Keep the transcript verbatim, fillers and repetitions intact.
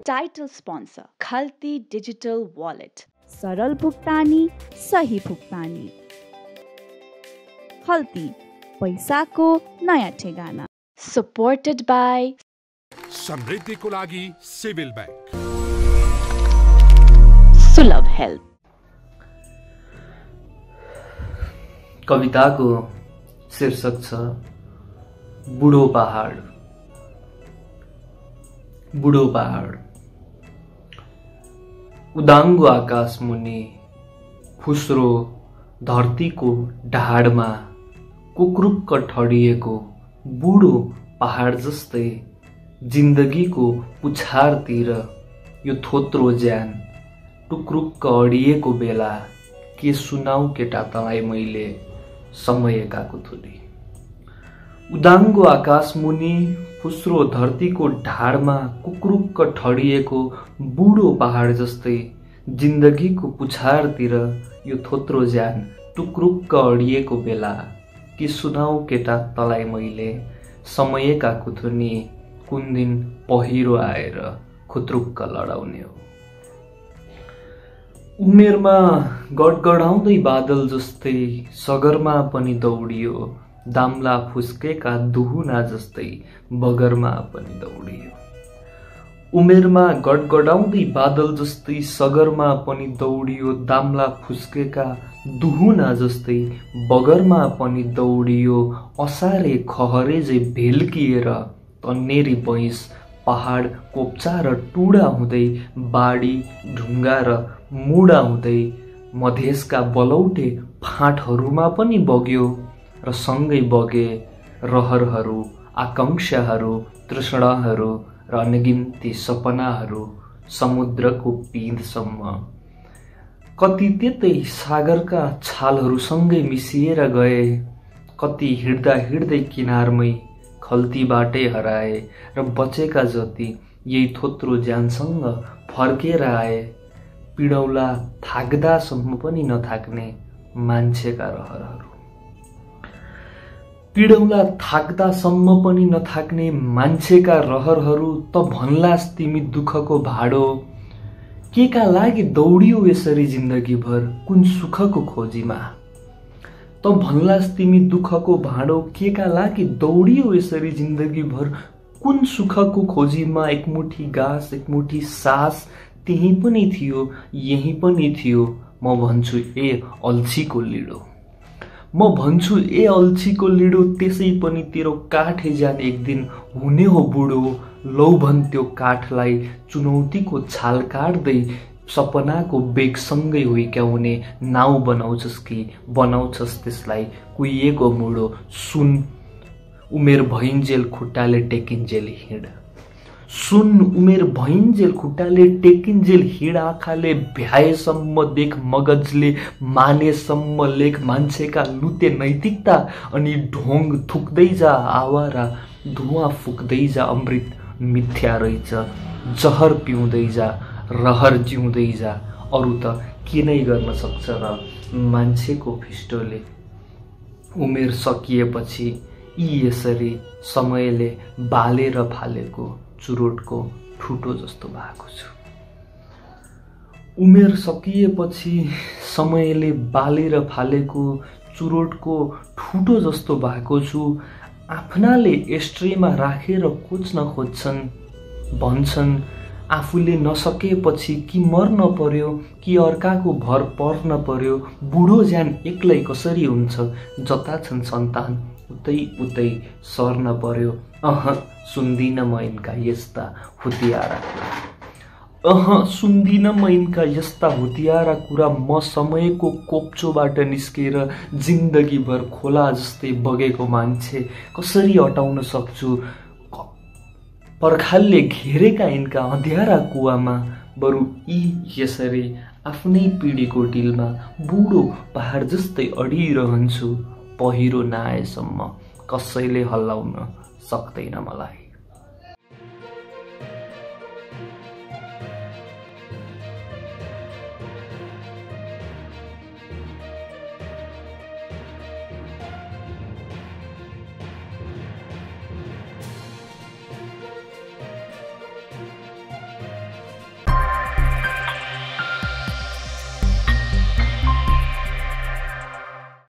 Title sponsor Khalti Digital Wallet. सरल भुक्तानी, सही भुक्तानी। खल्ती, पैसाको नयाँ ठेगाना। Supported by समृद्धिको लागि सिभिल बैंक, सुलभ हेल्थ। कविताको शीर्षक छ बुढो पहाड। बुढो पहाड। उदाङ्गो आकाश मुनि फुस्रो धरतीको ढाडमा कुक्रुक्क ठडिएको बुढो पहाड जस्तै जिन्दगीको पुछारतिर यो थोत्रो ज्यान टुक्रुक्क अडिएको बेला के सुनाऊ केटा तँलाई मैले समयका कुथुली। उदाङ्गो आकाश मुनि फुस्रो धरतीको ढाडमा कुक्रुक्क ठडिएको बुढो पहाड जस्तै जिन्दगीको पुछारतिर यो थोत्रो ज्यान टुक्रुक्क अडिएको बेला के सुनाऊ केटा तँलाई मैले समयका कुथुनी कुन दिन पहिरो आएर खुत्रुक्क लडाउने हो। उमेरमा गडगडाउँदै बादल जस्तै सगरमा पनि दौडियो, दाम्ला फुस्केका दुहुना जस्तै बगरमा पनि दौडियो। उमेरमा गडगडाउँदै बादल जस्तै सगरमा पनि दौडियो, दाम्ला फुस्केका दुहुना जस्तै बगरमा पनि दौडियो। असारे खहरे जे भेल्किएर तन्नेरी भैँस पहाड कोप्चा र टुडा हुँदै बाडी ढुङ्गा र मुडा हुँदै मधेसका बलौटे फाँटहरूमा पनि बग्यो र सँगै बगे रहरहरू, आकांक्षाहरू, तृष्णाहरू र अनगिन्ती सपनाहरू समुद्रको पिँधसम्म। कति त्यतै सागरका छालहरूसँगै मिसिएर गए, कति हिँड्दा हिँड्दै किनारमै खल्तीबाटै हराए र बचेका जति यही थोत्रो ज्यानसँग फर्केर आए। पिडौला थाक्दासम्म पनि नथाक्ने मान्छेका रहरहरू, पिडौला थाक्दासम्म पनि नथाक्ने मान्छेका रहरहरू। त भन्लास् तिमी दुःखको भाडो के का लागि दौडियो यसरी जिन्दगीभर कुन सुखको खोजीमा। त भन्लास् तिमी दुःखको भाडो के का लागि दौडियो यसरी जिन्दगीभर कुन सुखको खोजीमा। एकमुठी घाँस, एकमुठी सास त्यही पनि थियो, यही पनि थियो। म भन्छु ए अल्छीको लिडो, म भन्छु ए अल्छीको लिडो, त्यसै पनि तेरो काठे ज्यान एक दिन हुने हो बुढो। लौ भन् त्यो काठलाई चुनौतीको छाल काट्दै सपनाको बेगसँगै हुर्काउने नाउ बनाउँछस् कि बनाउँछस् त्यसलाई कुहिएको मुडो। सुन उमेर भइन्जेल खुट्टाले टेकिन्जेल हिँड, सुन उमेर भइन्जेल खुट्टाले टेकिन्जेल हिँड। आँखाले भ्याएसम्म देख, मगजले मानेसम्म लेख। मान्छेका लुते नैतिकता अनि ढोङ थुक्दै जा, आवारा धुवाँ फुक्दै जा। अमृत मिथ्या रहेछ, जहर पिउँदै जा, रहर जिउँदै जा। अरू त के नै गर्न सक्छ र मान्छेको फिस्टोले। उमेर सकिएपछि यी यसरी समयले बालेर फालेको चुरोटको ठुटो जस्तो भएको छु। उमेर सकिएपछि समयले बालेर फालेको चुरोटको ठुटो जस्तो भएको छु। आफ्नाले एस्ट्रेमा राखेर खोज्न खोज्छन्, भन्छन् आफूले नसकेपछि कि मर्न पर्यो कि अर्काको भर पर्न पर्यो। बुढो ज्यान एक्लै कसरी हुन्छ, जता छन् सन्तान उतै उतै सर्न पर्यो। अह सुन्दिन म यिनका यस्ता हुतियारा कुरा, अह सुन्दिन म यिनका यस्ता हुतियारा कुरा। म समयको कोप्चोबाट निस्केर जिन्दगीभर खोला जस्तै बगेको मान्छे कसरी अटाउन सक्छु पर्खालले घेरेका यिनका अँध्यारा कुवामा। बरु यी यसरी आफ्नै पिँढीको डिलमा बुढो पहाड जस्तै अडिरहन्छु। पहिरो नआएसम्म कसैले हल्लाउन सक्दैन मलाई।